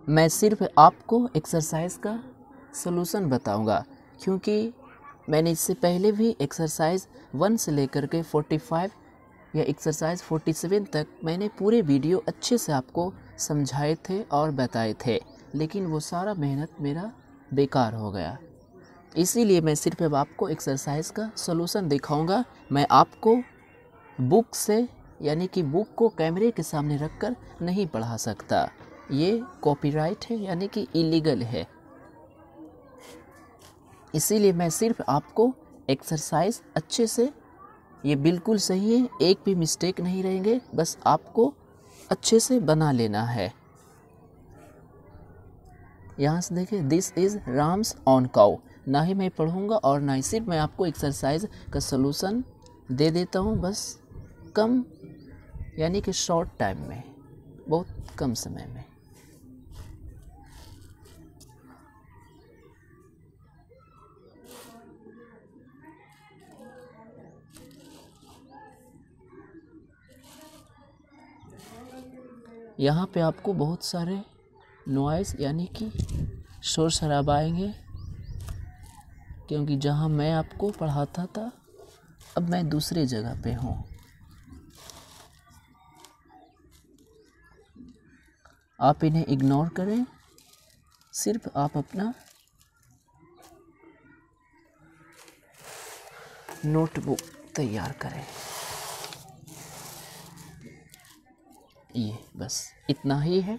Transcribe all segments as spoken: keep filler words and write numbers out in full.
मैं सिर्फ आपको एक्सरसाइज का सलूशन बताऊंगा, क्योंकि मैंने इससे पहले भी एक्सरसाइज वन से लेकर के फोर्टी फाइव या एक्सरसाइज फोर्टी सेवन तक मैंने पूरे वीडियो अच्छे से आपको समझाए थे और बताए थे, लेकिन वो सारा मेहनत मेरा बेकार हो गया। इसीलिए मैं सिर्फ अब आपको एक्सरसाइज का सलूशन दिखाऊंगा। मैं आपको बुक से यानी कि बुक को कैमरे के सामने रखकर नहीं पढ़ा सकता, ये कॉपीराइट है यानी कि इलीगल है। इसीलिए मैं सिर्फ आपको एक्सरसाइज अच्छे से, ये बिल्कुल सही है, एक भी मिस्टेक नहीं रहेंगे, बस आपको अच्छे से बना लेना है। यहाँ से देखिए, this is rams on cow. ना ही मैं पढ़ूँगा और ना ही सिर्फ मैं आपको एक्सरसाइज का सलूशन दे देता हूँ, बस कम यानी कि शॉर्ट टाइम में, बहुत कम समय में। यहाँ पे आपको बहुत सारे नॉइज़ यानी कि शोर शराबा आएंगे, क्योंकि जहाँ मैं आपको पढ़ाता था अब मैं दूसरे जगह पे हूँ। आप इन्हें इग्नोर करें, सिर्फ आप अपना नोटबुक तैयार करें। ये बस इतना ही है।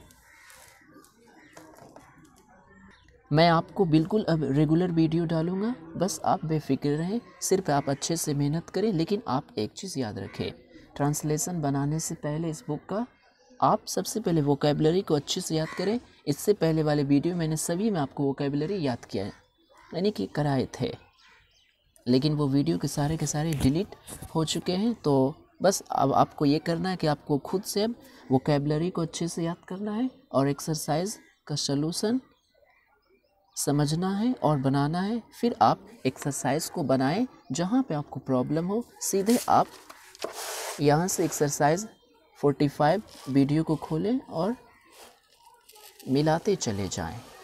मैं आपको बिल्कुल अब रेगुलर वीडियो डालूंगा, बस आप बेफिक्र रहें, सिर्फ आप अच्छे से मेहनत करें। लेकिन आप एक चीज़ याद रखें, ट्रांसलेशन बनाने से पहले इस बुक का आप सबसे पहले वोकैबुलरी को अच्छे से याद करें। इससे पहले वाले वीडियो मैंने सभी में आपको वोकैबुलरी याद किया है, यानी कि कराए थे, लेकिन वो वीडियो के सारे के सारे डिलीट हो चुके हैं। तो बस अब आपको ये करना है कि आपको खुद से अब वोकैबुलरी को अच्छे से याद करना है और एक्सरसाइज का सलूशन समझना है और बनाना है। फिर आप एक्सरसाइज को बनाएं, जहाँ पे आपको प्रॉब्लम हो सीधे आप यहाँ से एक्सरसाइज फोर्टी फाइव वीडियो को खोलें और मिलाते चले जाएं।